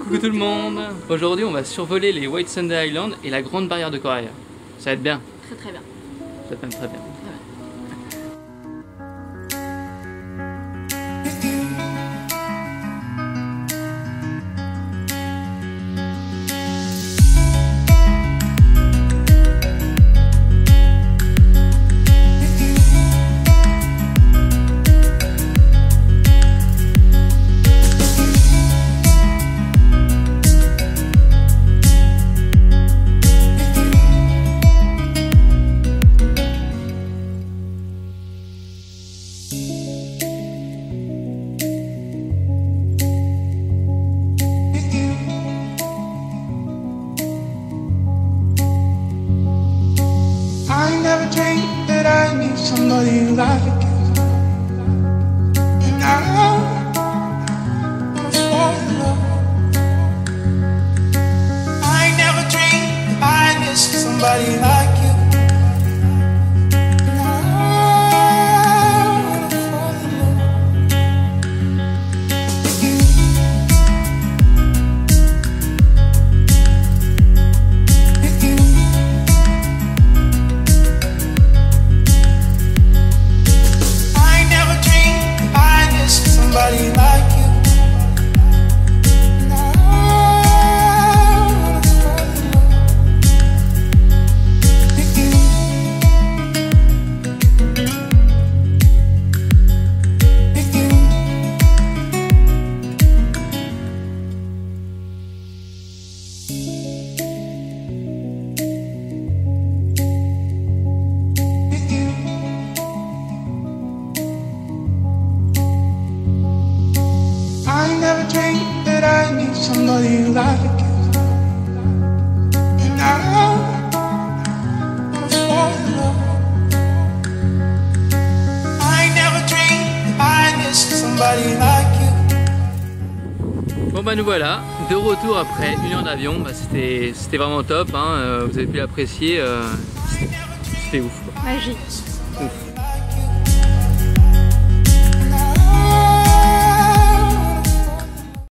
Coucou tout le monde. Aujourd'hui on va survoler les White Sunday Island et la grande barrière de corail. Ça va être bien. Très très bien. Ça va être même très bien. I never dreamed that I need somebody like you. And now I'm falling in love. I never dreamed that I miss somebody like you. And now I'm falling in love with you. With you. Somebody like you. Now I'm falling in love with you. With you. With you. I never dreamed that I need somebody like you. And now I'm falling in love. I never dreamed that I miss somebody like you. Bon bah nous voilà, de retour après 1 heure d'avion. Bah, c'était vraiment top, hein. Vous avez pu l'apprécier, c'était ouf quoi. Magique. Ouf.